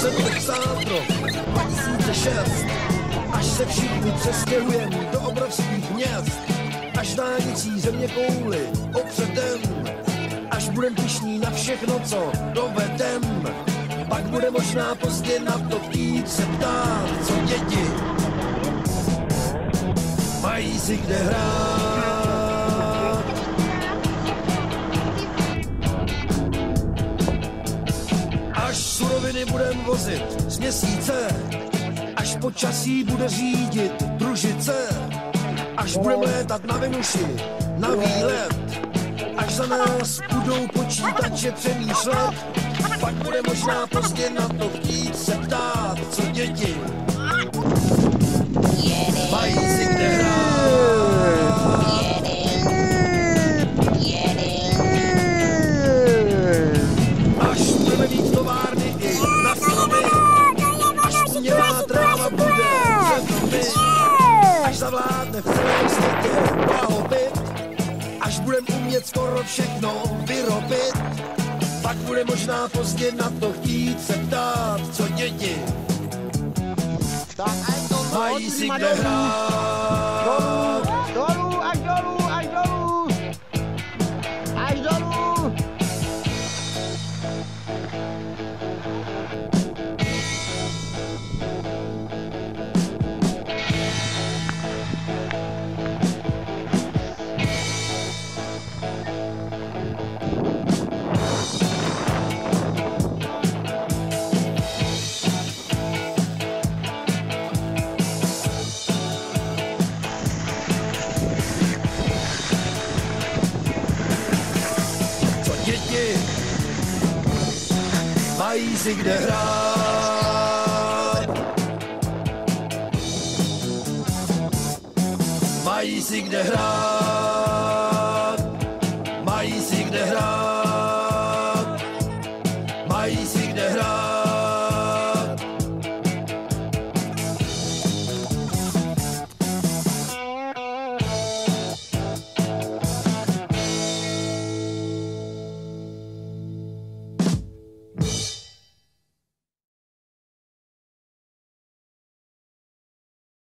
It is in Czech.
jsem psát rok 2006, až se všichni přestěhujeme do obrovských měst, až dálnicí země kouli opředem, až budem pyšní na všechno, co dovedem. Pak bude možná pozdě na to chtít se ptát, co děti mají si kde hrát. Až suroviny budem vozit z měsíce, až počasí bude řídit družice, až budeme létat na Venuši, na výlet, až za nás budou počítače přemýšlet, pak bude možná pozdě na to chtít se ptát, co děti mají si kde hrát. Až budeme mít továrny i na filmy, až umělá tráva bude před nomy, až zavládne v celém světě blahobyt, až budem umět skoro všechno vyrobit, pak bude možná pozdě na to chtít se ptát, co děti mají si kde hrát. Dolů, až dolů, až dolů. Až dolů. Mají si kde hrát. Mají si kde hrát.